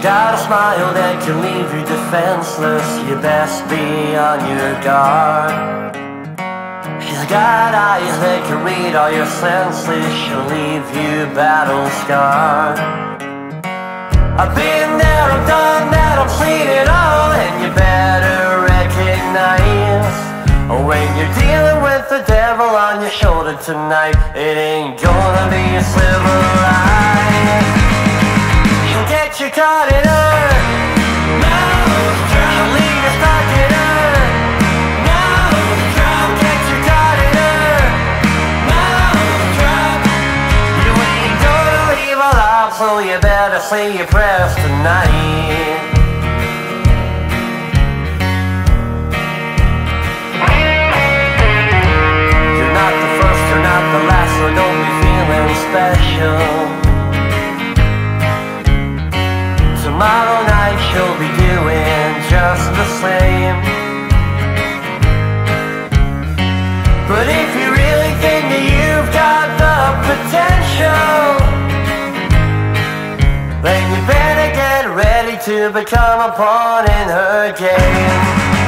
got a smile that can leave you defenseless. You best be on your guard. She's got eyes that can read all your senses. She'll leave you battle scarred. I've been there, I've done that, I've seen it all. And you better recognize when you're dealing with the devil on your shoulder tonight, it ain't gonna be a silver line. She'll get you caught in her mouth drop. She'll leave you stuck in her mouth drop. She'll get you caught in her mouth drop. You ain't gonna leave alive, so you better say your prayers tonight. You're not the first, you're not the last, so don't be feeling special. Tomorrow night she'll be doing just the same. But if you really think that you've got the potential, then you better get ready to become a pawn in her game.